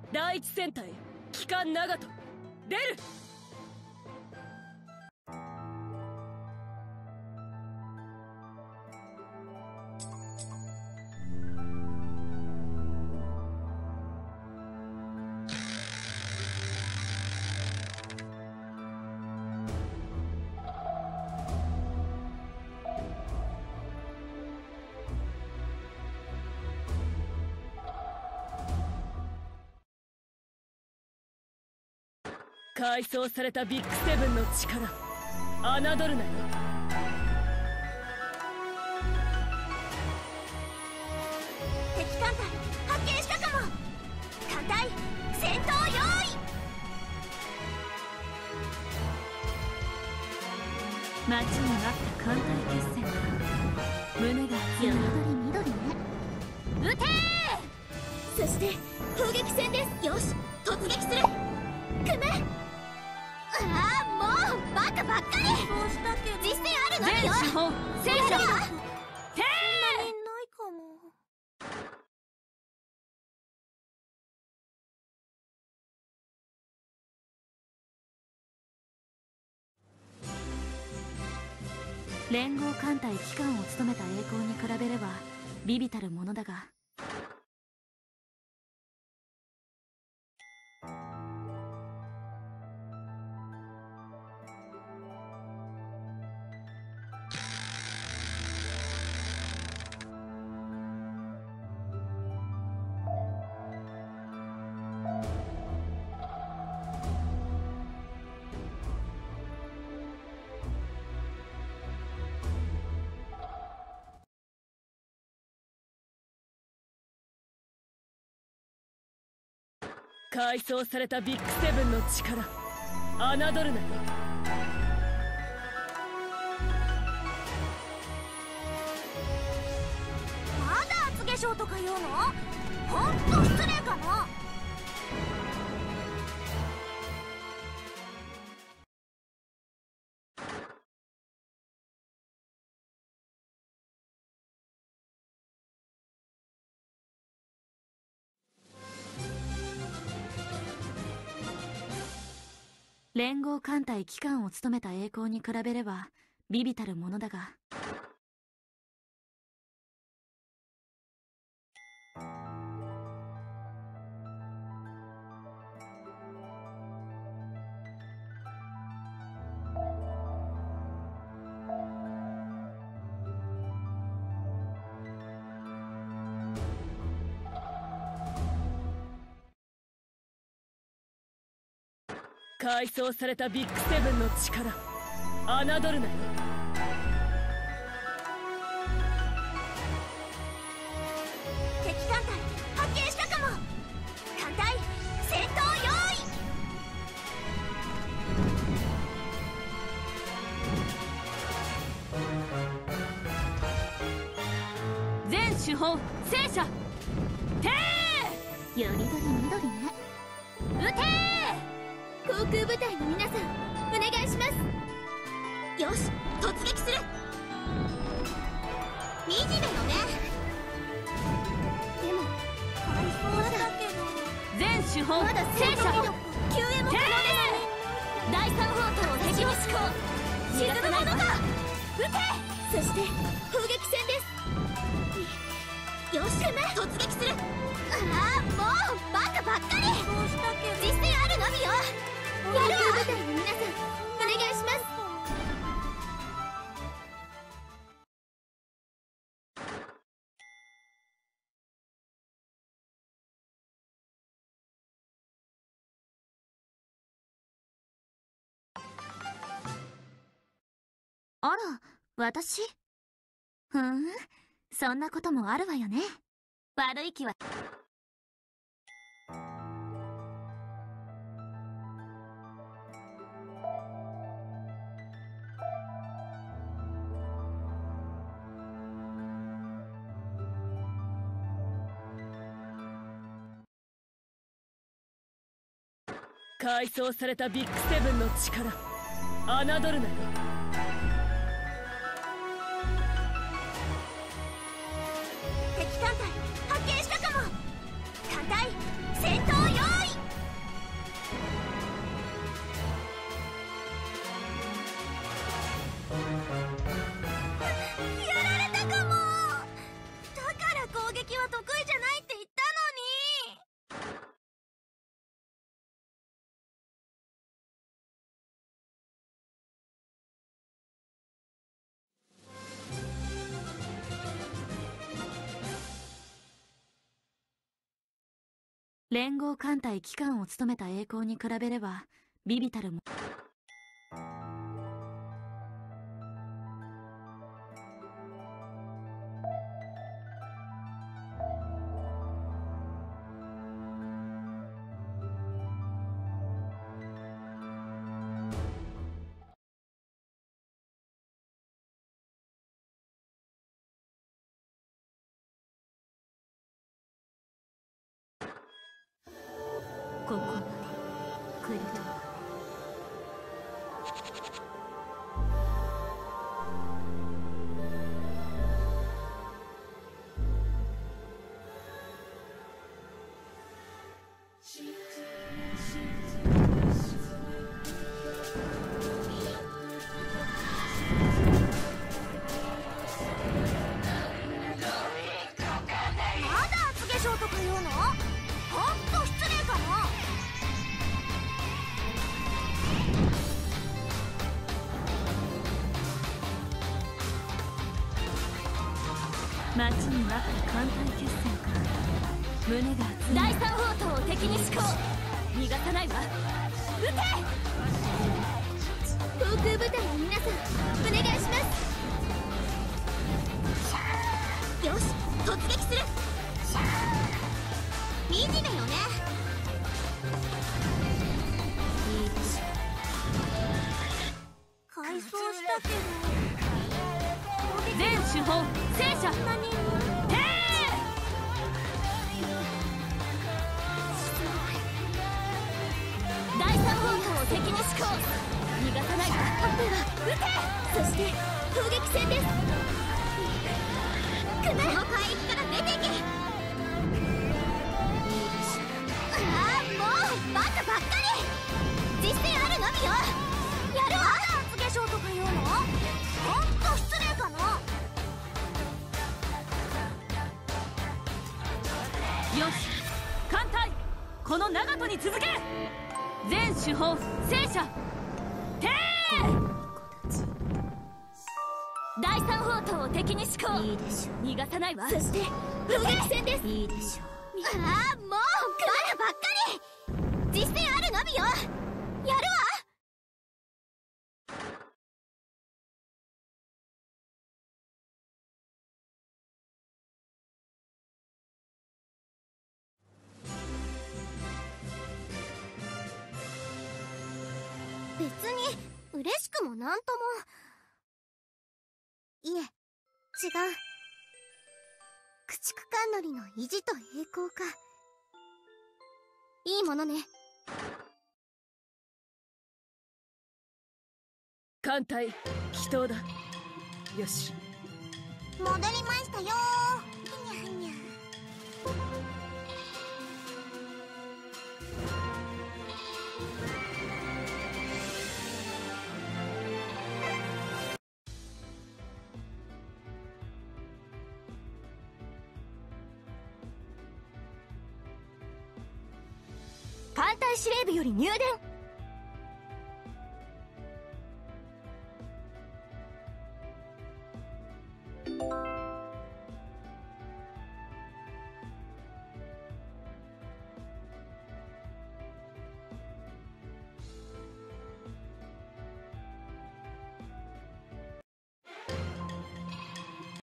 第一戦隊機関長門出る。改装されたビッグセブンの力、侮るなよ。 敵艦隊発見したかも。艦隊戦闘用意。 待ちに待った艦隊決戦か。胸が強い。 緑ね。撃てー。そして砲撃戦です。よし、突撃する。組め。ああ、もうバカばっかり。そうしたけど実践あるのによ。 全資本戦車てー。 ないかも。 連合艦隊機関を務めた栄光に比べれば微々たるものだが、 改装されたビッグセブンの力、侮るなよ。 まだ厚化粧とか言うの？ほんと失礼かな。 連合艦隊機関を務めた栄光に比べれば微々たるものだが、 改装されたビッグセブンの力、侮るなよ。 敵艦隊発見したかも。艦隊戦闘用意。全資本戦車てー。 よりどり緑ね。撃てー。航空部隊の皆さんお願いします。よし、突撃する。惨めよね。でも改装したけど全資本まだ戦車救援も可能です。第三砲塔を敵に施行。沈むものか。撃て。そして砲撃戦です。よし、突撃する。ああ、もうバカばっかり。そうしたけど実践あるのみよ。やるわ。部隊の皆さんお願いします。 あら、私？そんなこともあるわよね。悪い気は。 改装されたビッグセブンの力、侮るなよ。 敵艦隊発見したかも。艦隊戦闘用意。 連合艦隊機関を務めた栄光に比べれば微々たるも。ここまで来るとは。 まだ厚化粧とか言うの？ほんと失礼かな。 待ちに待った艦隊決戦か。胸が熱い。 第三砲塔を敵に施行。逃がさないわ。撃て！航空部隊の皆さん、お願いします。よし、突撃する。惨めよね。いいでしょ。改装したけど全手法戦車何も第三砲塔を敵に施行。逃がさないわ。撃て！そして砲撃戦です。この海域から出ていけ。いいでしょ。ああ、もうバカばっかり。実践あるのみよ。やるわ。まだ厚化粧とか言うの？ほんと失礼かな。 よし、艦隊この長門に続け。全手法戦車停。 第三砲塔を敵に施行。いいでしょ。逃がさないわ。そして砲撃戦です。いいでしょ。ああ、もうバカばっかり。実践あるのみよ。やるわ。別に嬉しくもなんとも。いえ、違う。駆逐艦乗りの意地と栄光か。いいものね。 艦隊祈祷だ。よし、 戻りましたよー。はにゃはにゃ。艦隊司令部より入電。